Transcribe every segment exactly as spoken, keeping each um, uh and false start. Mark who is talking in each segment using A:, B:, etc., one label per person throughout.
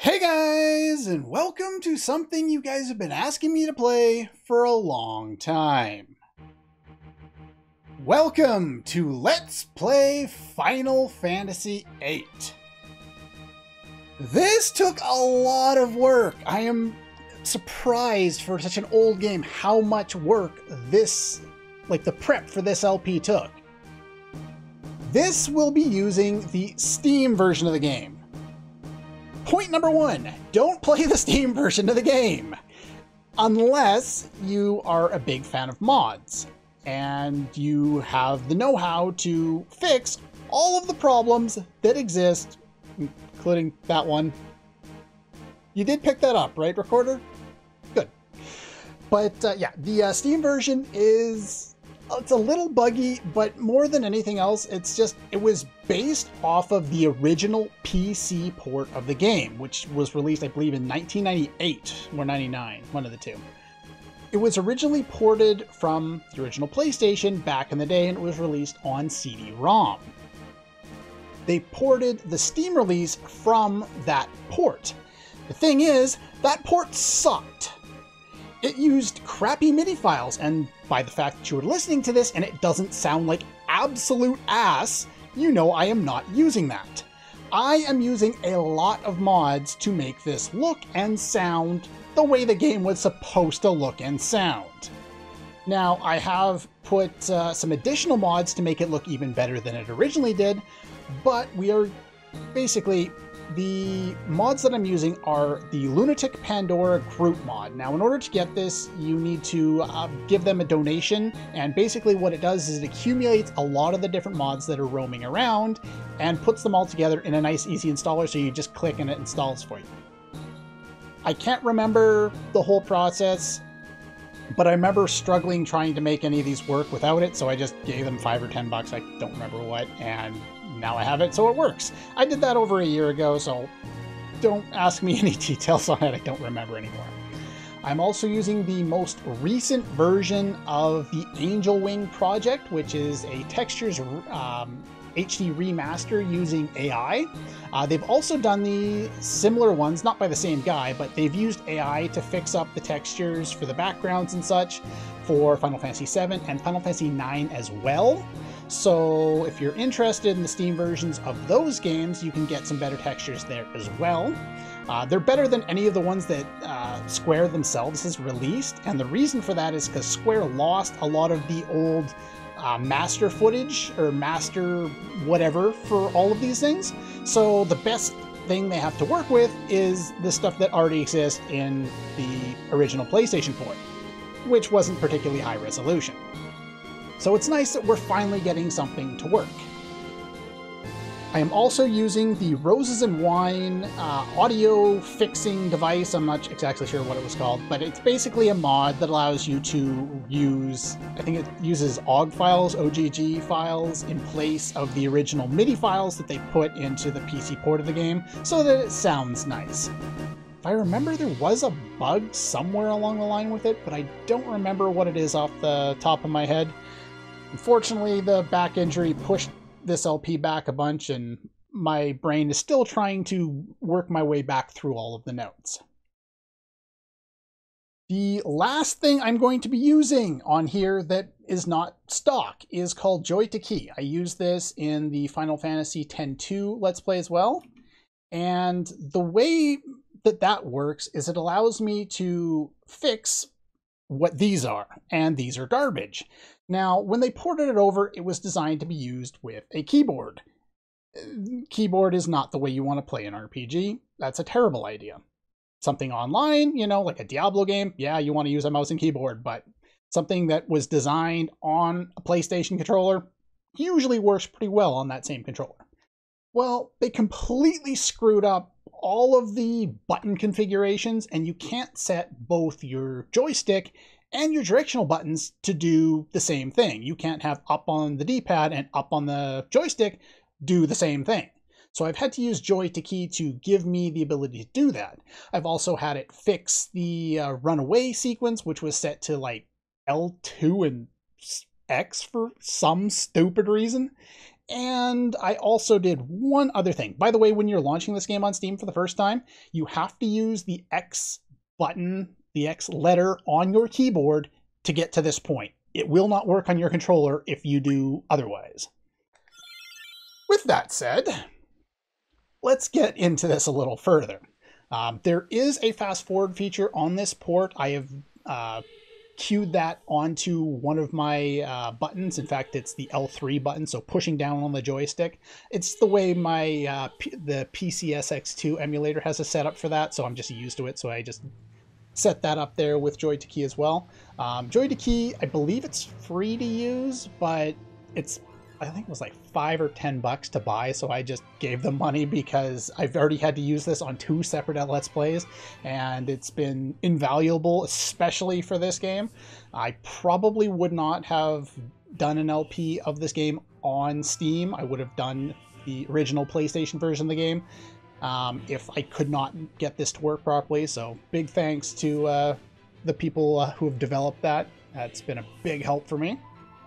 A: Hey guys, and welcome to something you guys have been asking me to play for a long time. Welcome to Let's Play Final Fantasy eight. This took a lot of work. I am surprised for such an old game how much work this, like the prep for this L P took. This will be using the Steam version of the game. Point number one, don't play the Steam version of the game unless you are a big fan of mods and you have the know-how to fix all of the problems that exist, including that one. You did pick that up, right, recorder? Good. But uh, yeah, the uh, Steam version is, it's a little buggy, but more than anything else, it's just, it was based off of the original P C port of the game, which was released, I believe, in nineteen ninety-eight or ninety-nine, one of the two. It was originally ported from the original PlayStation back in the day, and it was released on C D ROM. They ported the Steam release from that port. The thing is, that port sucked. It used crappy MIDI files, and by the fact that you are listening to this and it doesn't sound like absolute ass, you know I am not using that. I am using a lot of mods to make this look and sound the way the game was supposed to look and sound. Now, I have put uh, some additional mods to make it look even better than it originally did, but we are basically... The mods that I'm using are the Lunatic Pandora group mod. Now, in order to get this, you need to uh, give them a donation, and basically what it does is it accumulates a lot of the different mods that are roaming around and puts them all together in a nice, easy installer, so you just click and it installs for you. I can't remember the whole process, but I remember struggling trying to make any of these work without it, so I just gave them five or ten bucks, I don't remember what, and now I have it, so it works. I did that over a year ago, so don't ask me any details on it, I don't remember anymore. I'm also using the most recent version of the Angel Wing project, which is a textures um, H D remaster using A I. Uh, they've also done the similar ones, not by the same guy, but they've used A I to fix up the textures for the backgrounds and such for Final Fantasy seven and Final Fantasy nine as well. So if you're interested in the Steam versions of those games, you can get some better textures there as well. Uh, they're better than any of the ones that uh, Square themselves has released, and the reason for that is because Square lost a lot of the old uh, master footage, or master whatever, for all of these things. So the best thing they have to work with is the stuff that already exists in the original PlayStation port, which wasn't particularly high resolution. So it's nice that we're finally getting something to work. I am also using the Roses and Wine uh, audio fixing device. I'm not exactly sure what it was called, but it's basically a mod that allows you to use, I think it uses O G files, O G G files, in place of the original MIDI files that they put into the P C port of the game, so that it sounds nice. If I remember, there was a bug somewhere along the line with it, but I don't remember what it is off the top of my head. Unfortunately, the back injury pushed this L P back a bunch, and my brain is still trying to work my way back through all of the notes. The last thing I'm going to be using on here that is not stock is called Joy to Key. I use this in the Final Fantasy X two Let's Play as well, and the way that that works is it allows me to fix what these are, and these are garbage. Now, when they ported it over, it was designed to be used with a keyboard. Keyboard is not the way you want to play an R P G. That's a terrible idea. Something online, you know, like a Diablo game, yeah, you want to use a mouse and keyboard, but something that was designed on a PlayStation controller usually works pretty well on that same controller. Well, they completely screwed up all of the button configurations, and you can't set both your joystick and your directional buttons to do the same thing. You can't have up on the D-pad and up on the joystick do the same thing. So I've had to use Joy to Key to give me the ability to do that. I've also had it fix the uh, runaway sequence, which was set to like L two and X for some stupid reason. And I also did one other thing. By the way, when you're launching this game on Steam for the first time, you have to use the X button, the X letter on your keyboard to get to this point. It will not work on your controller if you do otherwise. With that said, let's get into this a little further. Um, there is a fast forward feature on this port. I have uh, queued that onto one of my uh, buttons. In fact, it's the L three button, so pushing down on the joystick. It's the way my uh, P the P C S X two emulator has a setup for that, so I'm just used to it, so I just set that up there with Joy to Key as well. Um, Joy to Key, I believe it's free to use, but it's, I think it was like five or ten bucks to buy, so I just gave them money because I've already had to use this on two separate Let's Plays, and it's been invaluable, especially for this game. I probably would not have done an L P of this game on Steam. I would have done the original PlayStation version of the game um, if I could not get this to work properly, so big thanks to uh, the people uh, who have developed that. That's been a big help for me.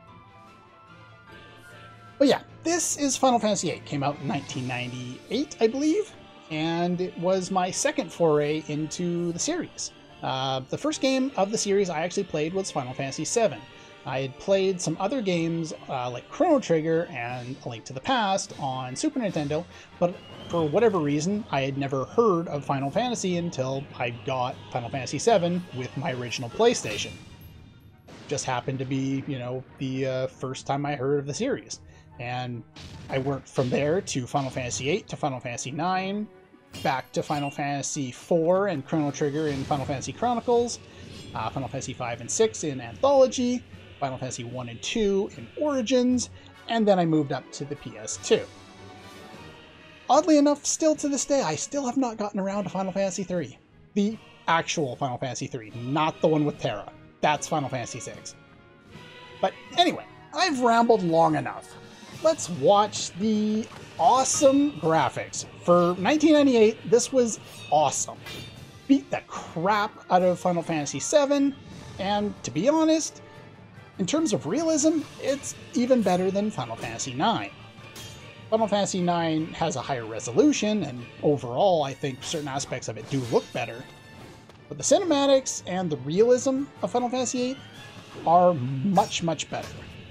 A: But yeah, this is Final Fantasy eight. Came out in nineteen ninety-eight, I believe, and it was my second foray into the series. Uh, the first game of the series I actually played was Final Fantasy seven. I had played some other games uh, like Chrono Trigger and A Link to the Past on Super Nintendo, but for whatever reason, I had never heard of Final Fantasy until I got Final Fantasy seven with my original PlayStation. Just happened to be, you know, the uh, first time I heard of the series. And I worked from there to Final Fantasy eight, to Final Fantasy nine, back to Final Fantasy four and Chrono Trigger in Final Fantasy Chronicles, uh, Final Fantasy five and six in Anthology, Final Fantasy one and two in Origins, and then I moved up to the P S two. Oddly enough, still to this day, I still have not gotten around to Final Fantasy three. The actual Final Fantasy three, not the one with Terra. That's Final Fantasy six. But anyway, I've rambled long enough. Let's watch the awesome graphics. For nineteen ninety-eight, this was awesome. Beat the crap out of Final Fantasy seven, and to be honest, in terms of realism, it's even better than Final Fantasy nine. Final Fantasy nine has a higher resolution, and overall, I think certain aspects of it do look better. But the cinematics and the realism of Final Fantasy eight are much, much better.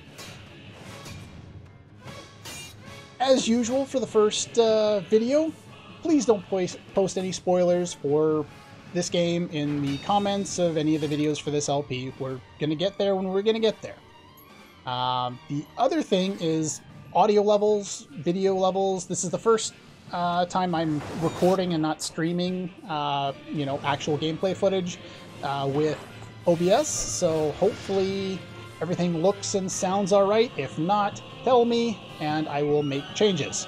A: As usual for the first uh, video, please don't post any spoilers for this game in the comments of any of the videos for this L P. We're going to get there when we're going to get there. Um, the other thing is audio levels, video levels. This is the first uh, time I'm recording and not streaming, uh, you know, actual gameplay footage uh, with O B S. So hopefully everything looks and sounds all right. If not, tell me and I will make changes.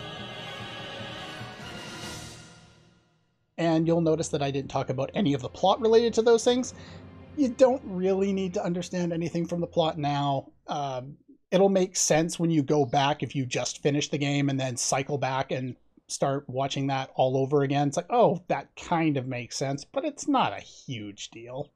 A: And you'll notice that I didn't talk about any of the plot related to those things. You don't really need to understand anything from the plot now. Um, it'll make sense when you go back if you just finish the game and then cycle back and start watching that all over again. It's like, oh, that kind of makes sense, but it's not a huge deal.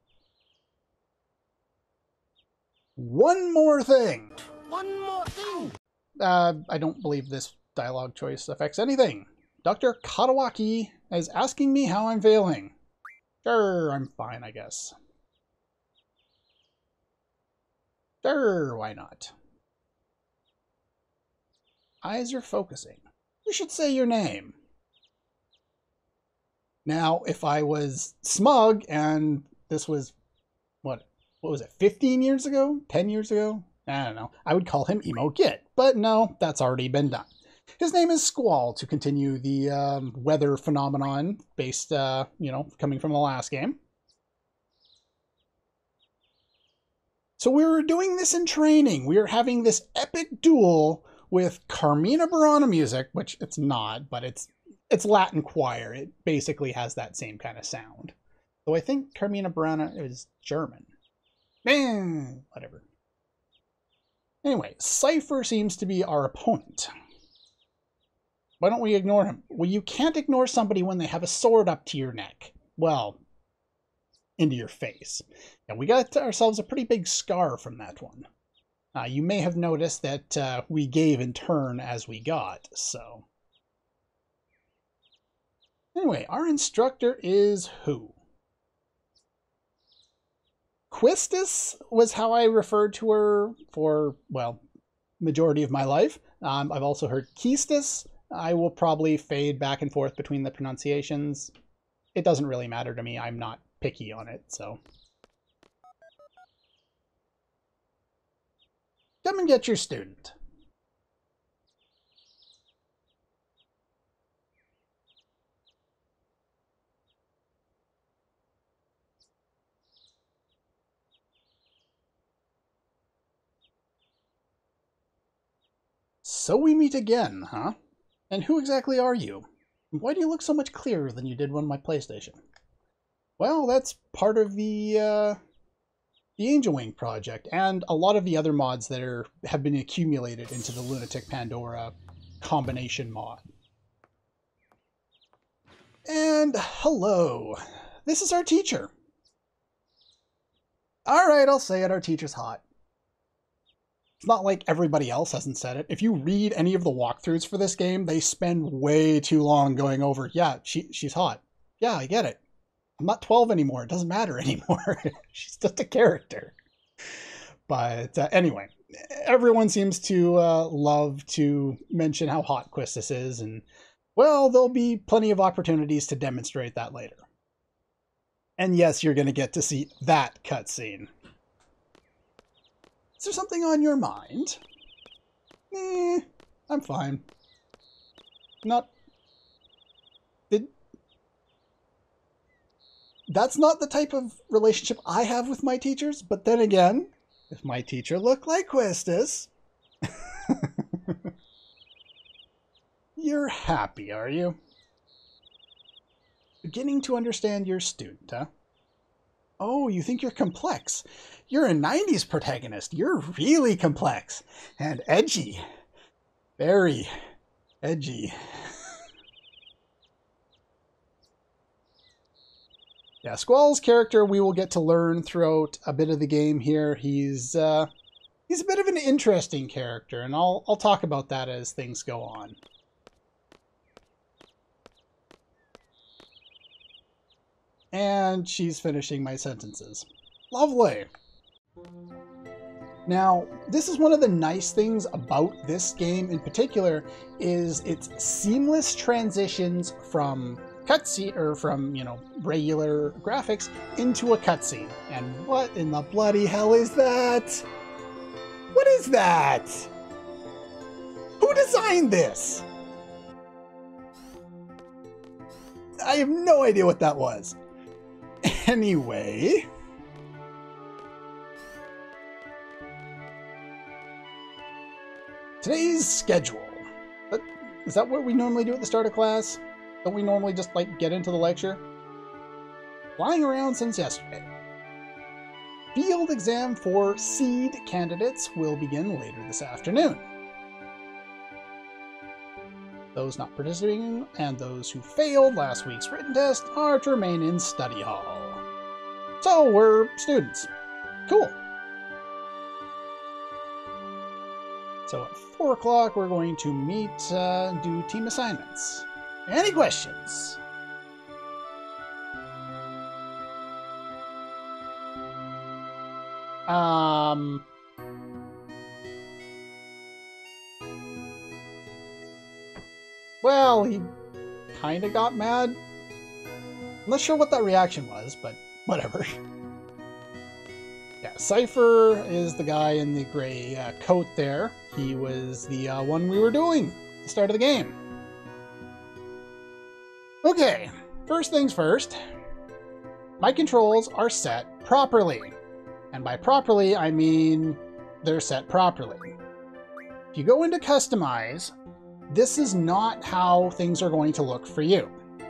A: One more thing.
B: One more thing.
A: Uh, I don't believe this dialogue choice affects anything. Doctor Katawaki is asking me how I'm feeling. Sure, I'm fine, I guess. Sure, why not? Eyes are focusing. You should say your name. Now, if I was smug and this was, what, what was it, fifteen years ago? ten years ago? I don't know. I would call him Emo Git, but no, that's already been done. His name is Squall, to continue the um, weather phenomenon based, uh, you know, coming from the last game. So we were doing this in training. We were having this epic duel with Carmina Burana music, which it's not, but it's it's Latin choir. It basically has that same kind of sound. So I think Carmina Burana is German. Eh, whatever. Anyway, Cypher seems to be our opponent. Why don't we ignore him? Well, you can't ignore somebody when they have a sword up to your neck. Well, into your face. And we got ourselves a pretty big scar from that one. Uh, you may have noticed that uh, we gave in turn as we got, so... Anyway, our instructor is who? Quistis was how I referred to her for, well, majority of my life. Um, I've also heard Keistis. I will probably fade back and forth between the pronunciations. It doesn't really matter to me. I'm not picky on it, so... Come and get your student. So we meet again, huh? And who exactly are you? Why do you look so much clearer than you did on my PlayStation? Well, that's part of the, uh, the Angel Wing project, and a lot of the other mods that are have been accumulated into the Lunatic Pandora combination mod. And hello. This is our teacher. Alright, I'll say it, our teacher's hot. It's not like everybody else hasn't said it. If you read any of the walkthroughs for this game, they spend way too long going over, yeah, she, she's hot. Yeah, I get it. I'm not twelve anymore. It doesn't matter anymore. She's just a character. But uh, anyway, everyone seems to uh, love to mention how hot Quistis is, and, well, there'll be plenty of opportunities to demonstrate that later. And yes, you're going to get to see that cutscene. Is there something on your mind? Eh, I'm fine. Not... Did... That's not the type of relationship I have with my teachers, but then again, if my teacher looked like Quistis... You're happy, are you? Beginning to understand your student, huh? Oh, you think you're complex. You're a nineties protagonist. You're really complex. And edgy. Very edgy. Yeah, Squall's character we will get to learn throughout a bit of the game here. He's uh, he's a bit of an interesting character, and I'll, I'll talk about that as things go on. And she's finishing my sentences. Lovely. Now, this is one of the nice things about this game in particular, is its seamless transitions from cutscene, or from, you know, regular graphics into a cutscene. And what in the bloody hell is that? What is that? Who designed this? I have no idea what that was. Anyway, today's schedule. But is that what we normally do at the start of class? Don't we normally just, like, get into the lecture? Flying around since yesterday. Field exam for seed candidates will begin later this afternoon. Those not participating and those who failed last week's written test are to remain in study hall. So we're students. Cool. So at four o'clock we're going to meet uh, and do team assignments. Any questions? Um... Well, he kinda got mad. I'm not sure what that reaction was, but whatever. Yeah, Cypher is the guy in the gray uh, coat there. He was the uh, one we were doing at the start of the game. Okay, first things first. My controls are set properly. And by properly, I mean they're set properly. If you go into Customize, this is not how things are going to look for you.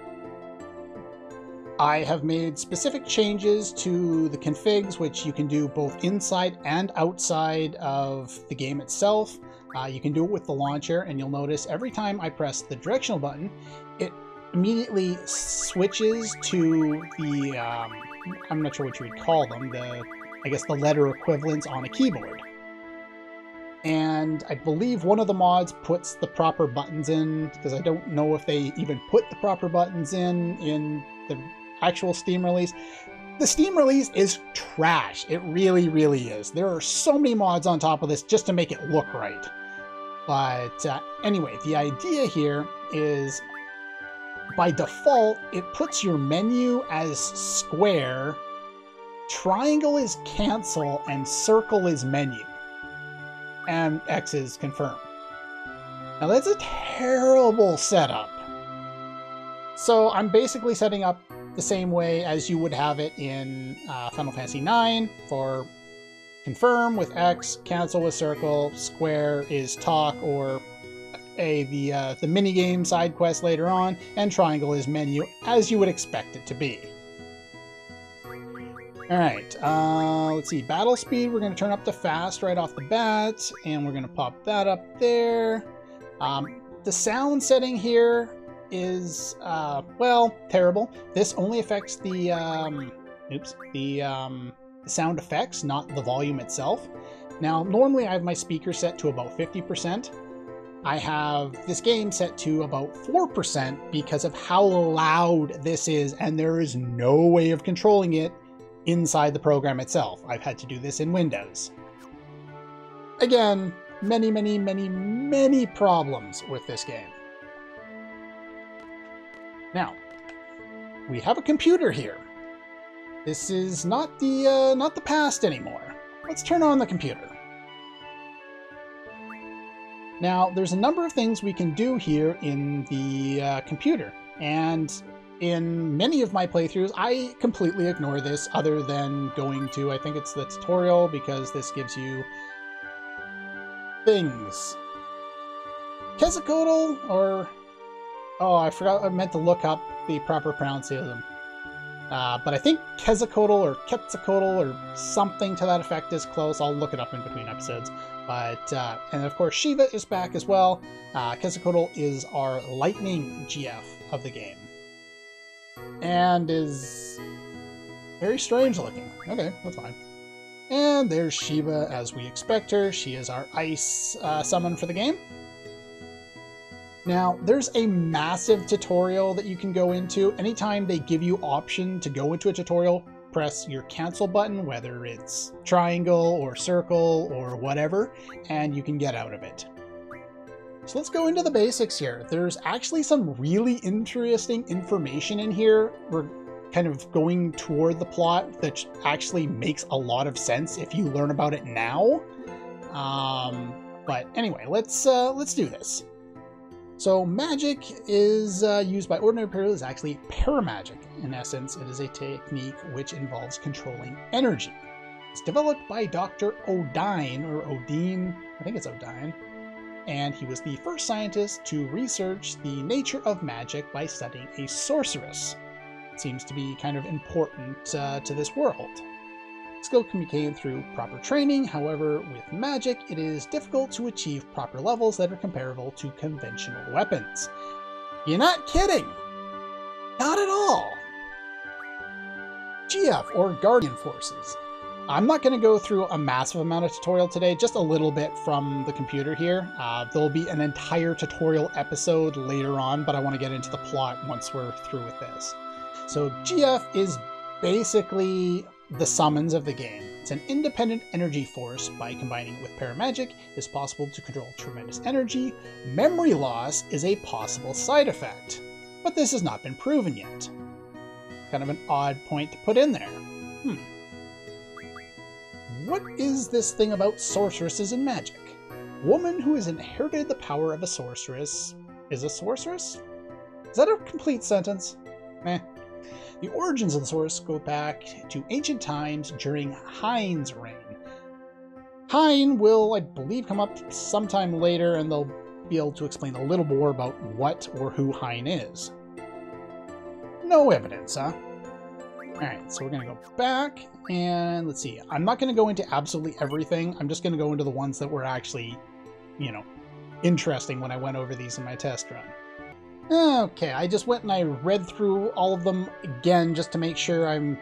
A: I have made specific changes to the configs, which you can do both inside and outside of the game itself. Uh, you can do it with the launcher, and you'll notice every time I press the directional button, it immediately switches to the, um, I'm not sure what you would call them, the, I guess the letter equivalents on a keyboard. And I believe one of the mods puts the proper buttons in, because I don't know if they even put the proper buttons in in the actual Steam release. The Steam release is trash. It really, really is. There are so many mods on top of this just to make it look right. But uh, anyway, the idea here is by default, it puts your menu as square, triangle is cancel, and circle is menu. And X is confirm. Now that's a terrible setup. So I'm basically setting up the same way as you would have it in uh, Final Fantasy nine for confirm with X, cancel with circle, square is talk or a the uh, the minigame side quest later on, and triangle is menu as you would expect it to be. Alright, uh, let's see, battle speed, we're going to turn up to fast right off the bat, and we're going to pop that up there. Um, the sound setting here is, uh, well, terrible. This only affects the, um, oops, the, um, the sound effects, not the volume itself. Now, normally I have my speaker set to about fifty percent. I have this game set to about four percent because of how loud this is, and there is no way of controlling it inside the program itself. I've had to do this in Windows. Again, many, many, many, many problems with this game. Now, we have a computer here. This is not the uh, not the past anymore. Let's turn on the computer. Now, there's a number of things we can do here in the uh, computer, and in many of my playthroughs, I completely ignore this other than going to, I think it's the tutorial, because this gives you things. Quetzalcoatl, or... Oh, I forgot, I meant to look up the proper pronunciation. Uh, but I think Quetzalcoatl or Quetzalcoatl or something to that effect is close. I'll look it up in between episodes. But, uh, and of course Shiva is back as well. Uh, Quetzalcoatl is our lightning G F of the game. And is very strange looking. Okay, that's fine. And there's Shiva as we expect her. She is our ice uh, summon for the game. Now, there's a massive tutorial that you can go into. Anytime they give you option to go into a tutorial, press your cancel button, whether it's triangle or circle or whatever, and you can get out of it. So let's go into the basics here. There's actually some really interesting information in here. We're kind of going toward the plot that actually makes a lot of sense if you learn about it now. Um, but anyway, let's uh, let's do this. So magic is uh, used by ordinary people is actually paramagic. In essence, it is a technique which involves controlling energy. It's developed by Doctor Odine, or Odine, I think it's Odine, and he was the first scientist to research the nature of magic by studying a sorceress. It seems to be kind of important uh, to this world. Skill can be gained through proper training, however, with magic, it is difficult to achieve proper levels that are comparable to conventional weapons. You're not kidding! Not at all! G F, or Guardian Forces. I'm not going to go through a massive amount of tutorial today, just a little bit from the computer here. Uh, there'll be an entire tutorial episode later on, but I want to get into the plot once we're through with this. So G F is basically the summons of the game. It's an independent energy force. By combining it with paramagic, it is possible to control tremendous energy. Memory loss is a possible side effect, but this has not been proven yet. Kind of an odd point to put in there. Hmm. What is this thing about sorceresses and magic? Woman who has inherited the power of a sorceress is a sorceress? Is that a complete sentence? Meh. The origins of the source go back to ancient times during Heine's reign. Heine will, I believe, come up sometime later, and they'll be able to explain a little more about what or who Heine is. No evidence, huh? Alright, so we're going to go back, and let's see. I'm not going to go into absolutely everything. I'm just going to go into the ones that were actually, you know, interesting when I went over these in my test run. Okay, I just went and I read through all of them again just to make sure I'm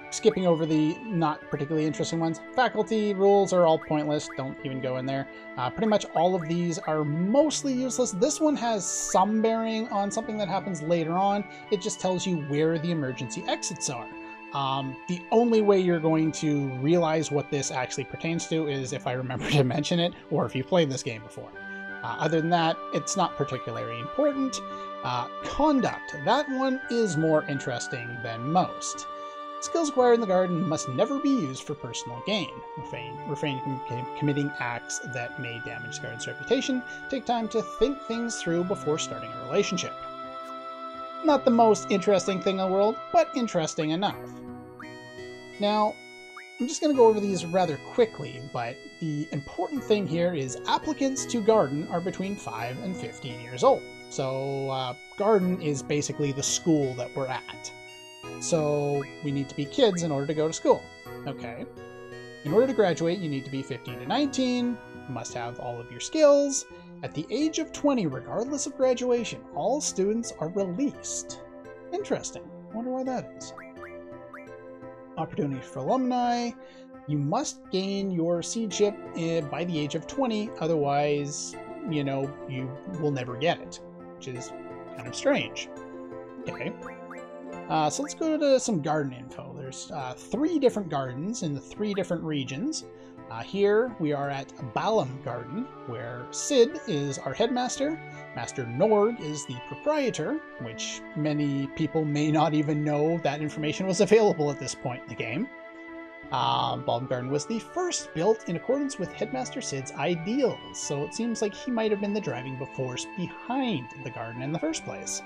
A: skipping over the not particularly interesting ones. Faculty rules are all pointless. Don't even go in there. Uh, pretty much all of these are mostly useless. This one has some bearing on something that happens later on. It just tells you where the emergency exits are. Um, the only way you're going to realize what this actually pertains to is if I remember to mention it, or if you've played this game before. Uh, other than that, it's not particularly important. Uh, conduct. That one is more interesting than most. Skills acquired in the garden must never be used for personal gain. Refrain, refrain from committing acts that may damage the garden's reputation. Take time to think things through before starting a relationship. Not the most interesting thing in the world, but interesting enough. Now, I'm just going to go over these rather quickly, but the important thing here is applicants to Garden are between five and fifteen years old. So uh, Garden is basically the school that we're at. So we need to be kids in order to go to school. Okay. In order to graduate, you need to be fifteen to nineteen, you must have all of your skills. At the age of twenty, regardless of graduation, all students are released. Interesting. I wonder why that is. Opportunity for alumni. You must gain your seedship by the age of twenty, otherwise, you know, you will never get it, which is kind of strange. Okay. Uh, so let's go to some garden info. There's uh, three different gardens in the three different regions. Uh, here we are at Balam Garden, where Sid is our headmaster. Master Norg is the proprietor, which many people may not even know that information was available at this point in the game. Uh, Balam Garden was the first built in accordance with Headmaster Sid's ideals, so it seems like he might have been the driving force behind the garden in the first place.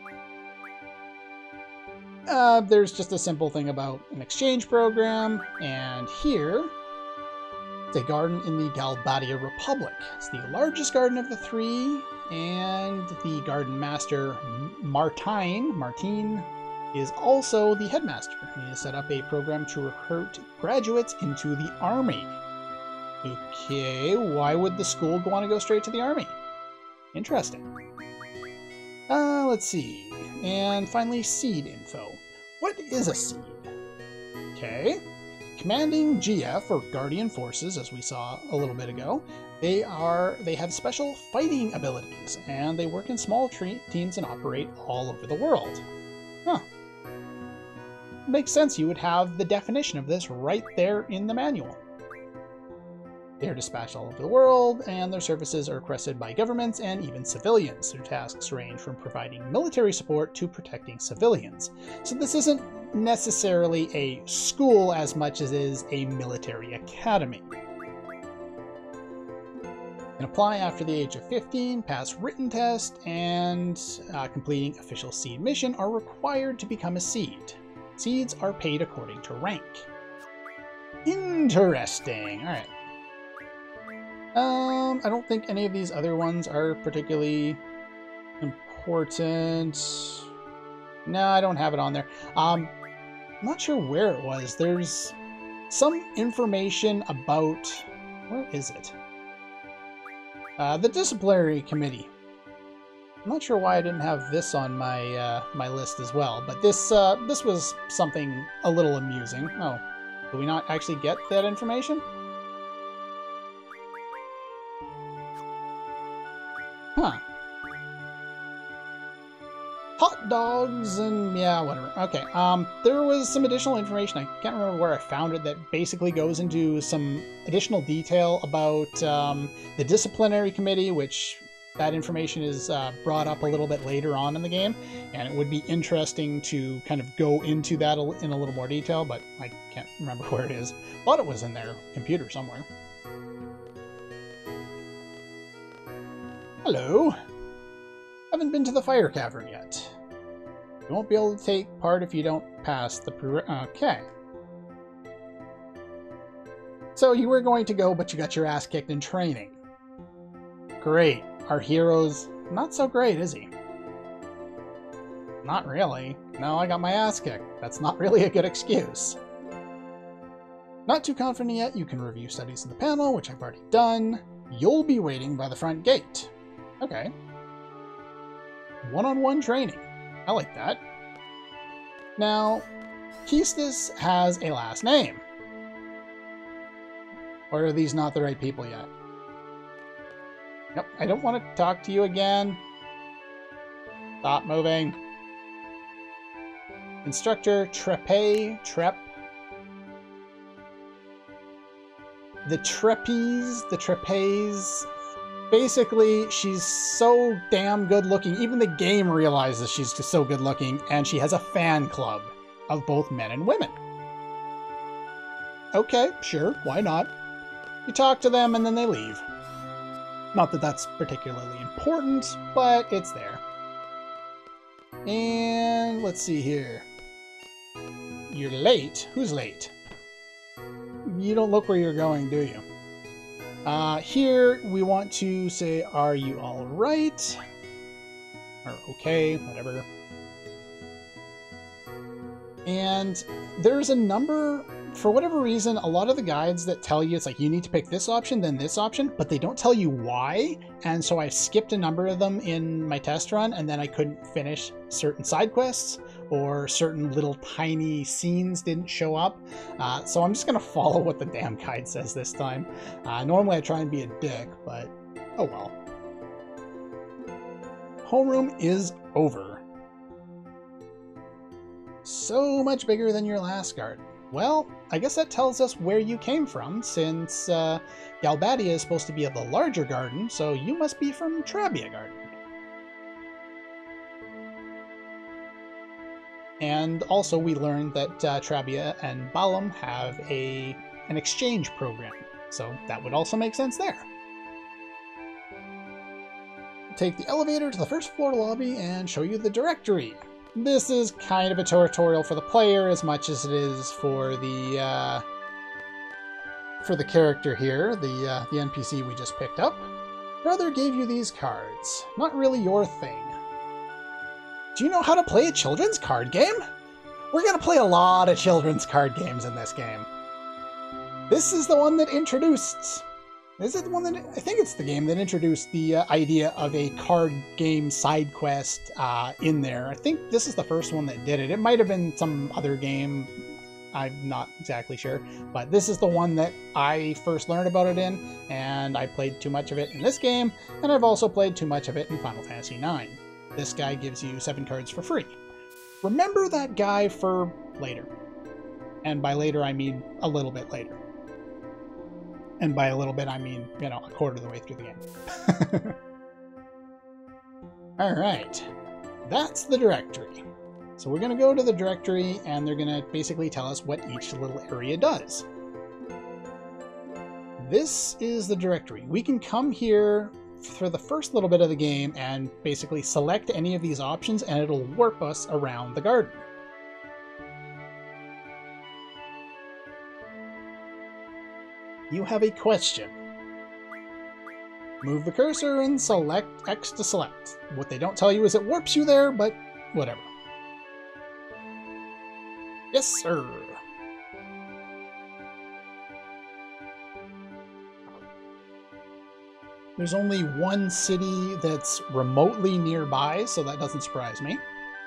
A: Uh, there's just a simple thing about an exchange program, and here, it's a garden in the Galbadia Republic. It's the largest garden of the three, and the garden master, Martine, Martine, is also the headmaster. He has set up a program to recruit graduates into the army. Okay, why would the school want to go straight to the army? Interesting. Uh, let's see. And finally, seed info. What is a seed? Okay. Commanding G F, or Guardian Forces, as we saw a little bit ago, they are they have special fighting abilities, and they work in small teams and operate all over the world. Huh. Makes sense you would have the definition of this right there in the manual. They're dispatched all over the world, and their services are requested by governments and even civilians. Their tasks range from providing military support to protecting civilians. So this isn't necessarily a school as much as it is a military academy. And apply after the age of fifteen, pass written test, and uh, completing official seed mission are required to become a seed. Seeds are paid according to rank. Interesting. All right. Um, I don't think any of these other ones are particularly important. No, I don't have it on there. Um, I'm not sure where it was. There's some information about... Where is it? Uh, the disciplinary committee. I'm not sure why I didn't have this on my uh, my list as well, but this uh, this was something a little amusing. Oh, do we not actually get that information? Huh. Hot dogs and yeah, whatever. Okay, um, there was some additional information. I can't remember where I found it that basically goes into some additional detail about um, the disciplinary committee, which that information is uh, brought up a little bit later on in the game, and it would be interesting to kind of go into that in a little more detail, but I can't remember where it is. Thought it was in their computer somewhere. Hello. Haven't been to the fire cavern yet. You won't be able to take part if you don't pass the pre- Okay. So you were going to go, but you got your ass kicked in training. Great. Our hero's not so great, is he? Not really. No, I got my ass kicked. That's not really a good excuse. Not too confident yet, you can review studies in the panel, which I've already done. You'll be waiting by the front gate. Okay. One-on-one training. I like that. Now, Keistis has a last name. Or are these not the right people yet? Nope, I don't want to talk to you again. Stop moving. Instructor Trepe, Trep. The Trapeze, the Trapeze. Basically, she's so damn good looking. Even the game realizes she's just so good looking, and she has a fan club of both men and women. Okay, sure, why not? You talk to them and then they leave. Not that that's particularly important, but it's there. And let's see here. You're late? Who's late? You don't look where you're going, do you? Uh, here we want to say, are you all right? Or okay, whatever. And there's a number, for whatever reason, a lot of the guides that tell you it's like you need to pick this option, then this option, but they don't tell you why. And so I skipped a number of them in my test run, and then I couldn't finish certain side quests, or certain little tiny scenes didn't show up. Uh, so I'm just going to follow what the damn guide says this time. Uh, normally I try and be a dick, but oh well. Homeroom is over. So much bigger than your last garden. Well, I guess that tells us where you came from, since uh, Galbadia is supposed to be of the larger garden, so you must be from Trabia Garden. And also we learned that uh, Trabia and Balam have a an exchange program, so that would also make sense there. Take the elevator to the first floor lobby and show you the directory. This is kind of a tutorial for the player as much as it is for the uh, for the character here, the uh, the N P C we just picked up. Brother gave you these cards. Not really your thing. Do you know how to play a children's card game? We're gonna play a lot of children's card games in this game. This is the one that introduced... Is it the one that... I think it's the game that introduced the uh, idea of a card game side quest uh, in there. I think this is the first one that did it. It might have been some other game. I'm not exactly sure. But this is the one that I first learned about it in, and I played too much of it in this game, and I've also played too much of it in Final Fantasy nine. This guy gives you seven cards for free. Remember that guy for later. And by later, I mean a little bit later. And by a little bit, I mean, you know, a quarter of the way through the game. Alright. That's the directory. So we're going to go to the directory, and they're going to basically tell us what each little area does. This is the directory. We can come here for the first little bit of the game and basically select any of these options, and it'll warp us around the garden. You have a question. Move the cursor and select X to select. What they don't tell you is it warps you there, but whatever. Yes, sir. There's only one city that's remotely nearby, so that doesn't surprise me.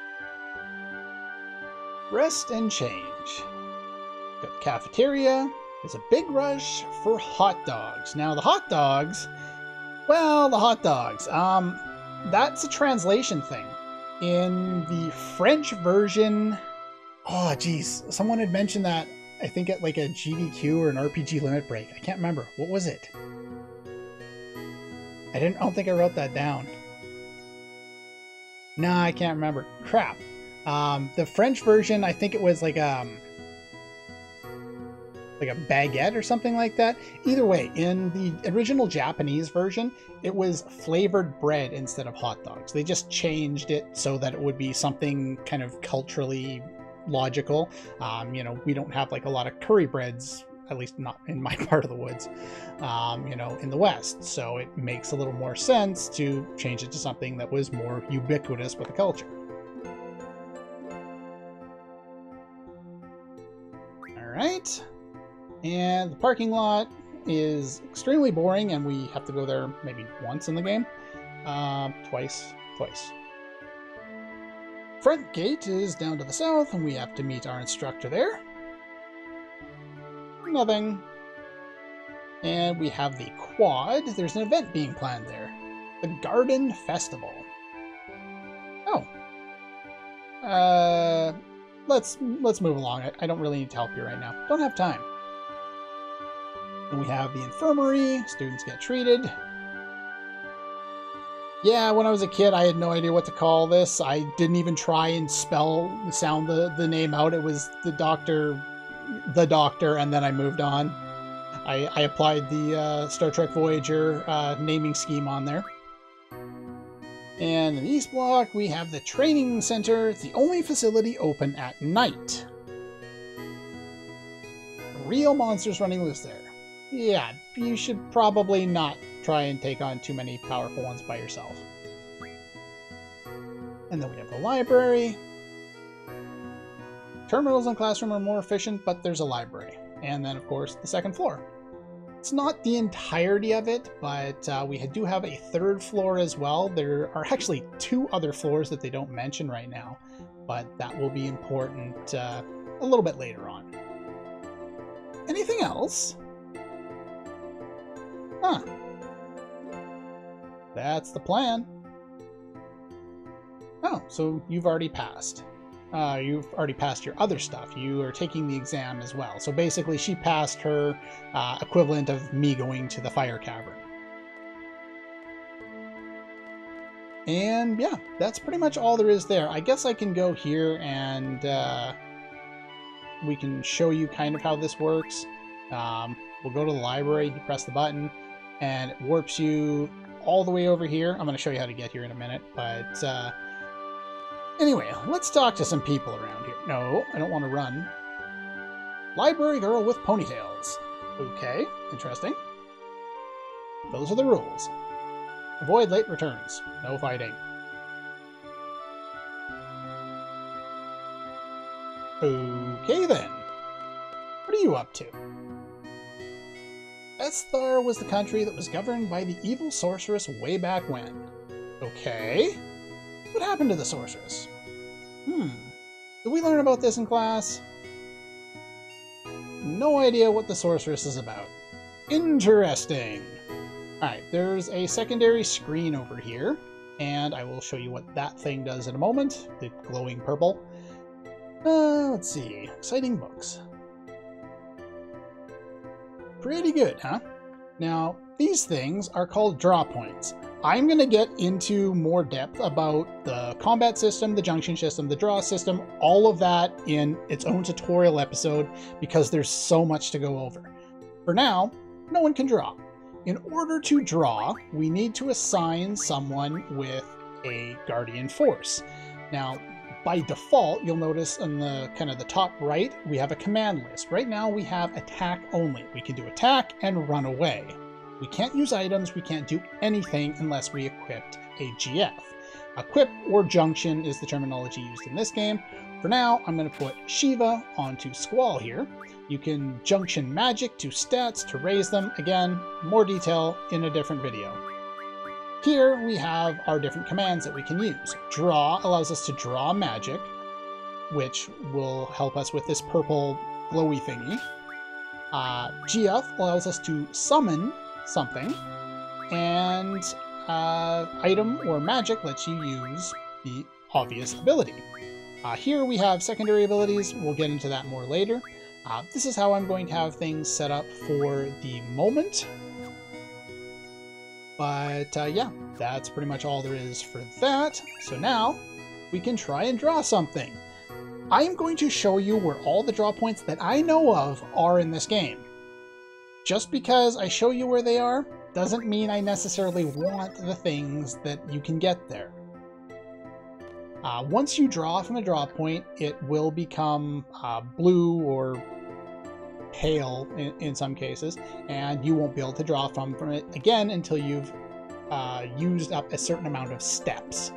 A: Rest and change. Got the cafeteria. There's a big rush for hot dogs. Now the hot dogs, well, the hot dogs, um, that's a translation thing. In the French version, oh geez, someone had mentioned that, I think at like a G D Q or an R P G limit break. I can't remember. What was it? I didn't, I don't think I wrote that down. Nah, I can't remember. Crap. Um, the French version, I think it was like, um, like a baguette or something like that. Either way, in the original Japanese version, it was flavored bread instead of hot dogs. They just changed it so that it would be something kind of culturally logical. Um, you know, we don't have like a lot of curry breads, at least not in my part of the woods, um, you know, in the West. So it makes a little more sense to change it to something that was more ubiquitous with the culture. All right. And the parking lot is extremely boring, and we have to go there maybe once in the game. Uh, twice. Twice. front gate is down to the south, and we have to meet our instructor there. Nothing. And we have the quad. There's an event being planned there. The Garden Festival. Oh. Uh, let's let's move along. I, I don't really need to help you right now. Don't have time. Then we have the infirmary. Students get treated. Yeah, when I was a kid, I had no idea what to call this. I didn't even try and spell, sound the, the name out. It was the doctor, the doctor, and then I moved on. I, I applied the uh, Star Trek Voyager uh, naming scheme on there. And in the East Block, we have the Training Center. It's the only facility open at night. Real monsters running loose there. Yeah, you should probably not try and take on too many powerful ones by yourself. And then we have the library. Terminals and classroom are more efficient, but there's a library. And then, of course, the second floor. It's not the entirety of it, but uh, we do have a third floor as well. There are actually two other floors that they don't mention right now, but that will be important uh, a little bit later on. Anything else? Huh. That's the plan. Oh, so you've already passed. Uh, you've already passed your other stuff. You are taking the exam as well. So basically, she passed her uh, equivalent of me going to the fire cavern. And yeah, that's pretty much all there is there. I guess I can go here and uh, we can show you kind of how this works. Um, we'll go to the library, you press the button, and it warps you all the way over here. I'm going to show you how to get here in a minute, but uh, anyway, let's talk to some people around here. No, I don't want to run. Library girl with ponytails. Okay, interesting. Those are the rules. Avoid late returns. No fighting. Okay then. What are you up to? Esthar was the country that was governed by the evil sorceress way back when. Okay. What happened to the sorceress? Hmm. Did we learn about this in class? No idea what the sorceress is about. Interesting. Alright, there's a secondary screen over here, and I will show you what that thing does in a moment. The glowing purple. Uh, let's see. Exciting books. Pretty good, huh? Now, these things are called draw points. I'm going to get into more depth about the combat system, the junction system, the draw system, all of that in its own tutorial episode because there's so much to go over. For now, no one can draw. In order to draw, we need to assign someone with a guardian force. Now, by default, you'll notice in the kind of the top right, we have a command list. Right now we have attack only. We can do attack and run away. We can't use items, we can't do anything unless we equipped a G F. Equip or junction is the terminology used in this game. For now, I'm going to put Shiva onto Squall here. You can junction magic to stats to raise them. Again, more detail in a different video. Here we have our different commands that we can use. Draw allows us to draw magic, which will help us with this purple glowy thingy. Uh, G F allows us to summon something, and uh, item or magic lets you use the obvious ability. Uh, here we have secondary abilities. We'll get into that more later. Uh, this is how I'm going to have things set up for the moment. But uh, yeah, that's pretty much all there is for that. So now we can try and draw something. I am going to show you where all the draw points that I know of are in this game. Just because I show you where they are doesn't mean I necessarily want the things that you can get there. Uh, once you draw from a draw point, it will become uh, blue or pale in, in some cases, and you won't be able to draw from, from it again until you've uh, used up a certain amount of steps.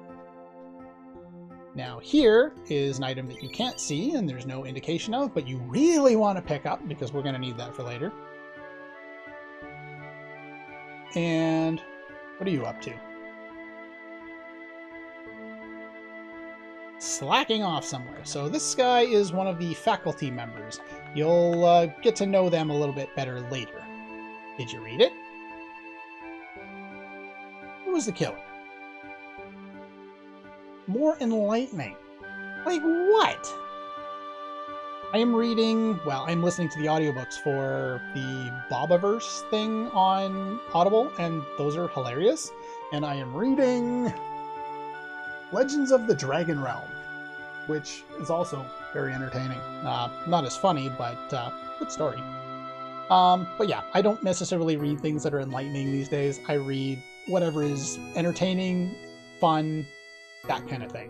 A: Now here is an item that you can't see and there's no indication of, but you really want to pick up because we're going to need that for later. And what are you up to? slacking off somewhere. So this guy is one of the faculty members. You'll uh, get to know them a little bit better later. Did you read it? Who was the killer? More enlightening. Like what? I am reading, well, I'm listening to the audiobooks for the Bobaverse thing on Audible, and those are hilarious. And I am reading Legends of the Dragon Realm, which is also very entertaining. Uh, not as funny, but uh, good story. Um, but yeah, I don't necessarily read things that are enlightening these days. I read whatever is entertaining, fun, that kind of thing.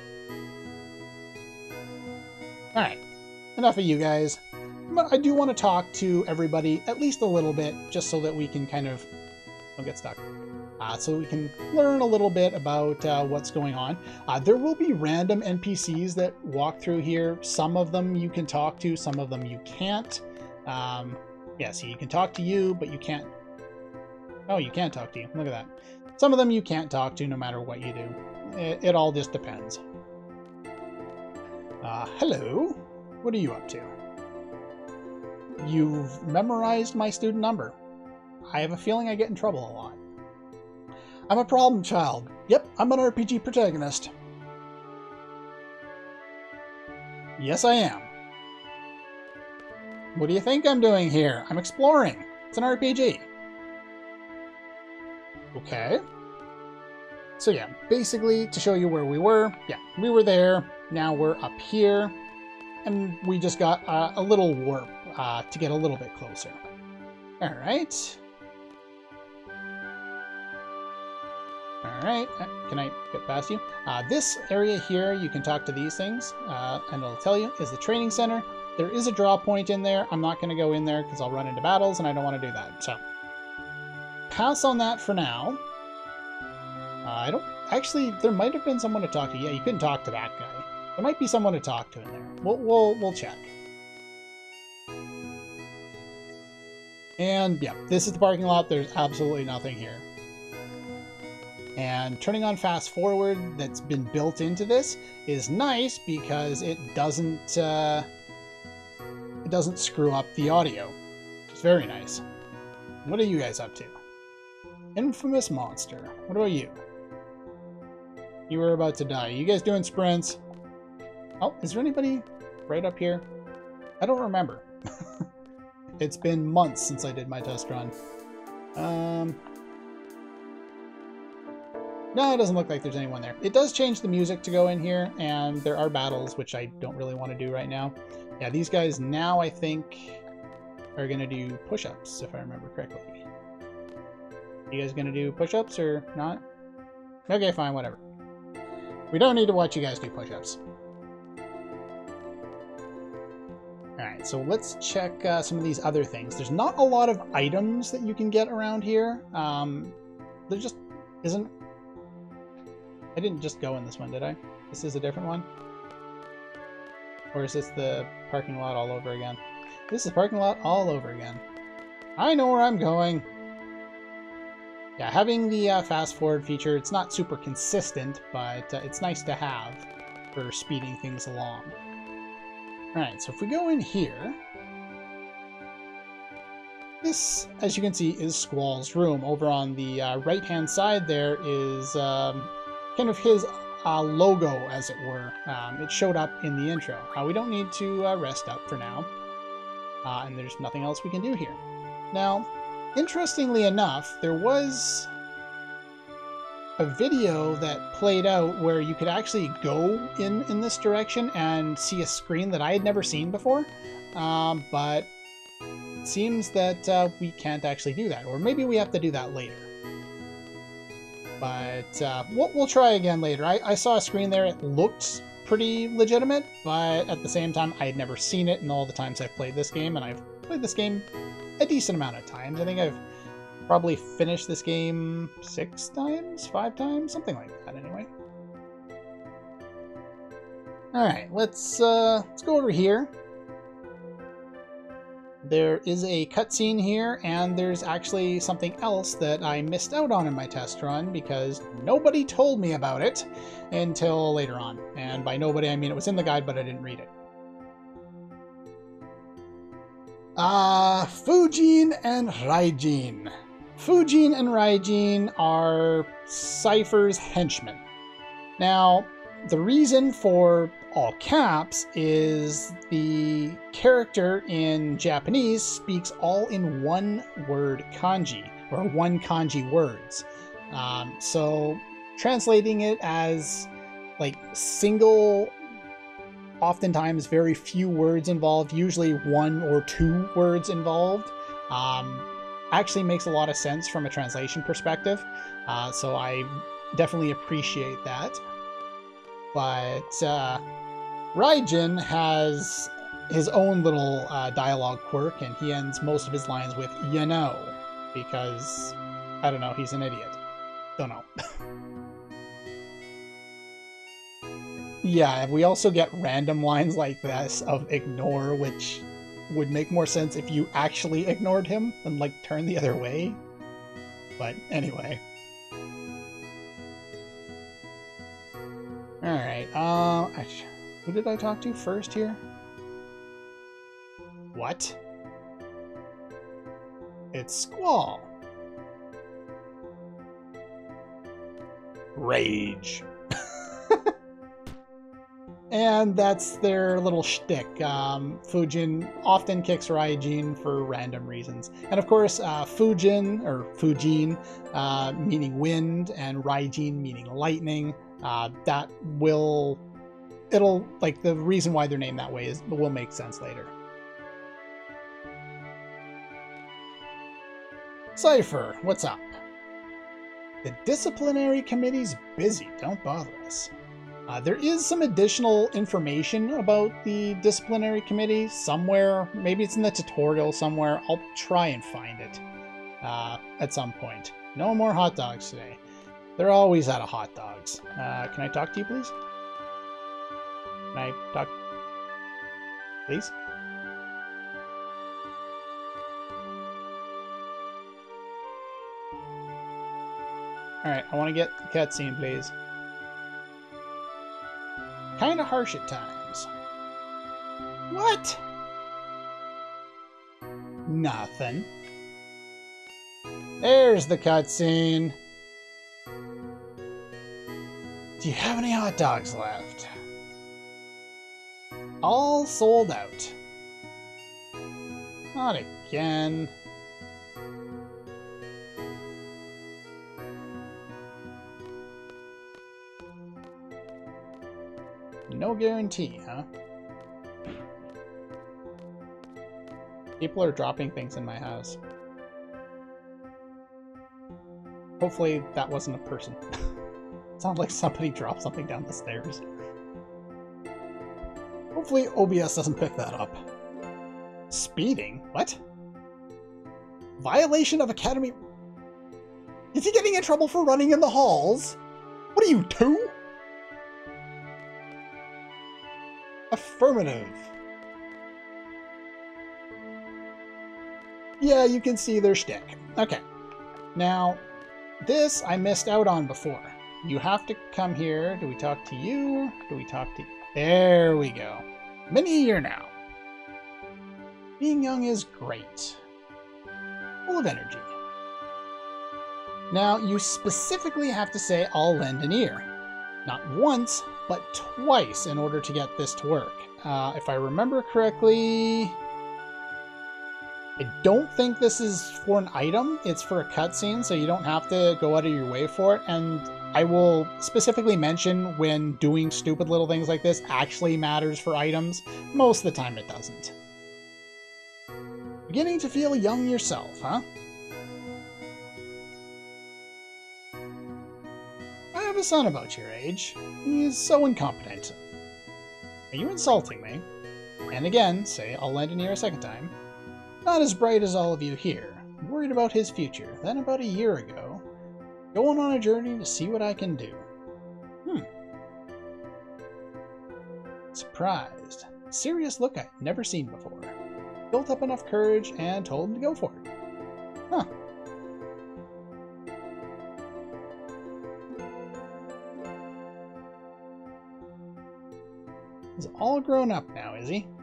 A: Alright, enough of you guys. But I do want to talk to everybody at least a little bit, just so that we can kind of... don't get stuck. Uh, so we can learn a little bit about uh, what's going on. Uh, there will be random N P Cs that walk through here. Some of them you can talk to, some of them you can't. Um, yeah, see, you can talk to you, but you can't... oh, you can't talk to you. Look at that. Some of them you can't talk to no matter what you do. It, it all just depends. Uh, hello. What are you up to? You've memorized my student number. I have a feeling I get in trouble a lot. I'm a problem child. Yep, I'm an R P G protagonist. Yes, I am. What do you think I'm doing here? I'm exploring. It's an R P G. Okay. So yeah, basically, to show you where we were, yeah, we were there, now we're up here, and we just got uh, a little warp uh, to get a little bit closer. Alright. Alright, uh, can I get past you? Uh, this area here, you can talk to these things, uh, and it'll tell you, is the training center. There is a draw point in there. I'm not going to go in there because I'll run into battles, and I don't want to do that, so... pass on that for now. Uh, I don't... actually, there might have been someone to talk to. Yeah, you couldn't talk to that guy. There might be someone to talk to in there. We'll, we'll, we'll check. And, yeah, this is the parking lot. There's absolutely nothing here. And turning on fast forward that's been built into this is nice because it doesn't, uh, it doesn't screw up the audio. It's very nice. What are you guys up to? Infamous monster. What about you? You were about to die. You guys doing sprints? Oh, is there anybody right up here? I don't remember. It's been months since I did my test run. Um, no, it doesn't look like there's anyone there. It does change the music to go in here, and there are battles, which I don't really want to do right now. Yeah, these guys now, I think, are going to do push-ups, if I remember correctly. You guys going to do push-ups or not? Okay, fine, whatever. We don't need to watch you guys do push-ups. Alright, so let's check uh, some of these other things. There's not a lot of items that you can get around here. Um, there just isn't... I didn't just go in this one, did I? This is a different one? Or is this the parking lot all over again? This is parking lot all over again. I know where I'm going! Yeah, having the uh, fast forward feature, it's not super consistent, but uh, it's nice to have for speeding things along. Alright, so if we go in here, this, as you can see, is Squall's room. Over on the uh, right-hand side there is um, kind of his uh, logo, as it were. Um, it showed up in the intro. Uh, we don't need to uh, rest up for now, uh, and there's nothing else we can do here. Now, interestingly enough, there was a video that played out where you could actually go in, in this direction and see a screen that I had never seen before, um, but it seems that uh, we can't actually do that, or maybe we have to do that later. But uh, we'll, we'll try again later. I, I saw a screen there, it looked pretty legitimate, but at the same time I had never seen it in all the times I've played this game, and I've played this game a decent amount of times. I think I've probably finished this game six times, five times, something like that anyway. Alright, let's uh, let's go over here. there is a cutscene here, and there's actually something else that I missed out on in my test run because nobody told me about it until later on. And by nobody, I mean it was in the guide, but I didn't read it. Uh, Fujin and Raijin. Fujin and Raijin are Cypher's henchmen. Now, the reason for all caps is the character in Japanese speaks all in one word kanji, or one kanji words. Um, so translating it as like single, oftentimes very few words involved, usually one or two words involved, um, actually makes a lot of sense from a translation perspective. Uh, so I definitely appreciate that. But uh, Raijin has his own little uh, dialogue quirk, and he ends most of his lines with, you know, because, I don't know, he's an idiot. Don't know. Yeah, we also get random lines like this of ignore, which would make more sense if you actually ignored him and, like, turned the other way. But anyway. Alright, uh, who did I talk to first here? What? It's Squall. Rage. And that's their little shtick. Um, Fujin often kicks Raijin for random reasons. And of course, uh, Fujin, or Fujin, uh, meaning wind, and Raijin meaning lightning. Uh, that will, it'll, like, the reason why they're named that way is will make sense later. Cypher, what's up? The disciplinary committee's busy, don't bother us. Uh, there is some additional information about the disciplinary committee somewhere. Maybe it's in the tutorial somewhere. I'll try and find it uh, at some point. No more hot dogs today. They're always out of hot dogs. Uh, can I talk to you, please? Can I talk? Please? Alright, I want to get the cutscene, please. Kinda harsh at times. What? Nothing. There's the cutscene. Do you have any hot dogs left? All sold out. Not again. No guarantee, huh? People are dropping things in my house. Hopefully that wasn't a person. Sounds like somebody dropped something down the stairs. Hopefully O B S doesn't pick that up. Speeding? What? Violation of Academy... Is he getting in trouble for running in the halls? What are you, two? Affirmative. Yeah, you can see their shtick. Okay. Now, this I missed out on before. You have to come here. Do we talk to you? Do we talk to... There we go. Many a year now. Being young is great. Full of energy. Now, you specifically have to say, I'll lend an ear. Not once, but twice in order to get this to work. Uh, if I remember correctly... I don't think this is for an item, it's for a cutscene, so you don't have to go out of your way for it, and I will specifically mention when doing stupid little things like this actually matters for items. Most of the time it doesn't. Beginning to feel young yourself, huh? I have a son about your age. He is so incompetent. Are you insulting me? And again, say I'll lend an ear a second time. Not as bright as all of you here. Worried about his future. Then about a year ago, going on a journey to see what I can do. Hmm. Surprised. Serious look I've never seen before. built up enough courage and told him to go for it. Huh. He's all grown up now, is he?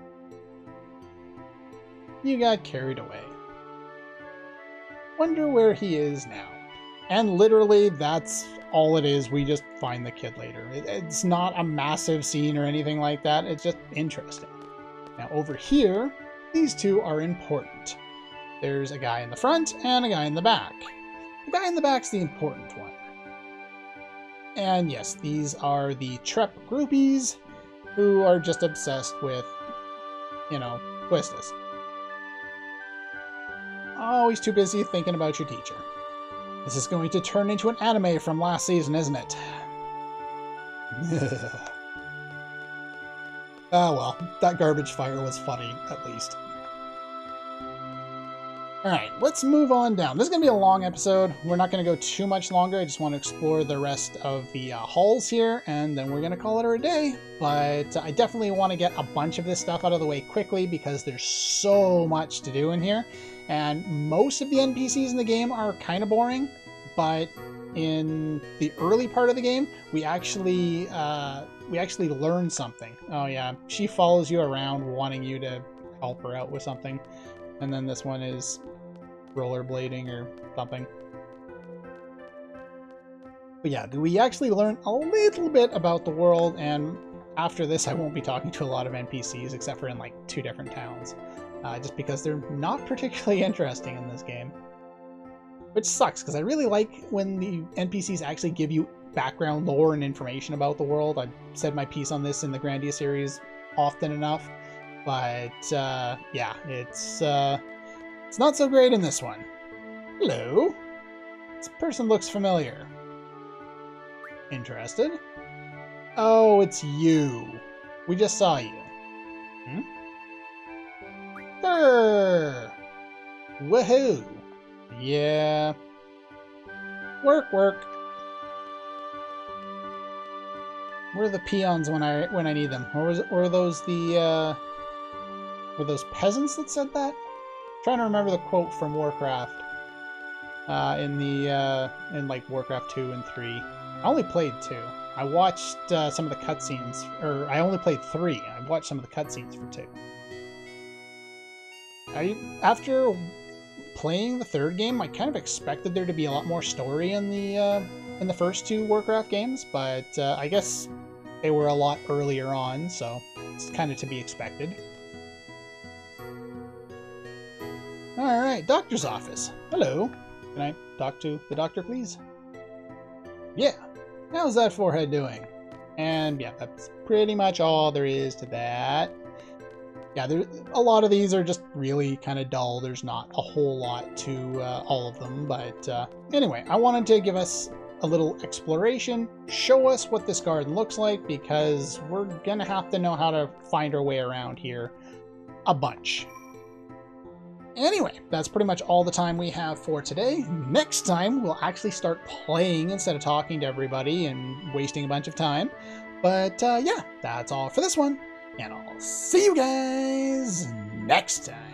A: You got carried away. Wonder where he is now. And literally, that's all it is. We just find the kid later. It, it's not a massive scene or anything like that. It's just interesting. Now, over here, these two are important. There's a guy in the front and a guy in the back. The guy in the back's the important one. And yes, these are the Trep groupies who are just obsessed with, you know, Quistis. Oh, he's too busy thinking about your teacher. This is going to turn into an anime from last season, isn't it? Ah, well, that garbage fire was funny, at least. Alright, let's move on down. This is going to be a long episode. We're not going to go too much longer. I just want to explore the rest of the uh, halls here, and then we're going to call it a day. But uh, I definitely want to get a bunch of this stuff out of the way quickly because there's so much to do in here. And most of the N P Cs in the game are kind of boring, but in the early part of the game, we actually uh, we actually learn something. Oh yeah, she follows you around wanting you to help her out with something. And then this one is rollerblading or something. But yeah, we actually learn a little bit about the world, and after this I won't be talking to a lot of N P Cs except for in like two different towns. Uh, just because they're not particularly interesting in this game. Which sucks, because I really like when the N P Cs actually give you background lore and information about the world. I've said my piece on this in the Grandia series often enough. But, uh, yeah, it's, uh, it's not so great in this one. Hello? This person looks familiar. Interested? Oh, it's you. We just saw you. Hmm? Grr! Woohoo! Yeah. Work, work. Where are the peons when I when I need them? Or was it, or were those the uh, were those peasants that said that? I'm trying to remember the quote from Warcraft. Uh, in the uh, in like Warcraft two and three. I only played two. I watched uh, some of the cutscenes, or I only played three. I watched some of the cutscenes for two. I, after playing the third game, I kind of expected there to be a lot more story in the uh, in the first two Warcraft games, but uh, I guess they were a lot earlier on, so it's kind of to be expected. Alright, doctor's office. Hello. Can I talk to the doctor, please? Yeah. How's that forehead doing? And yeah, that's pretty much all there is to that. Yeah, there, a lot of these are just really kind of dull. There's not a whole lot to uh, all of them. But uh, anyway, I wanted to give us a little exploration, show us what this garden looks like, because we're going to have to know how to find our way around here a bunch. Anyway, that's pretty much all the time we have for today. Next time, we'll actually start playing instead of talking to everybody and wasting a bunch of time. But uh, yeah, that's all for this one. And I'll see you guys next time.